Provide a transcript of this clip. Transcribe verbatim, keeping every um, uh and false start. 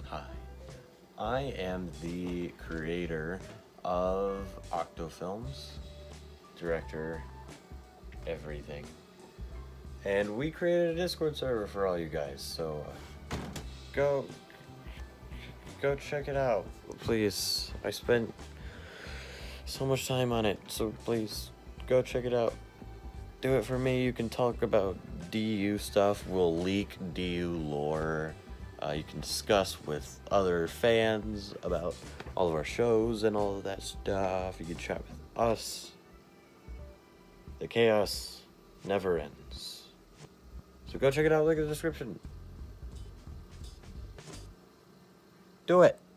Hi, I am the creator of Octofilms, director, everything. And we created a Discord server for all you guys, so uh, go go check it out, please. I spent so much time on it, so please go check it out. Do it for me. You can talk about D U stuff. We'll leak D U lore. Uh, you can discuss with other fans about all of our shows and all of that stuff. You can chat with us. The chaos never ends. So go check it out, link in the description. Do it.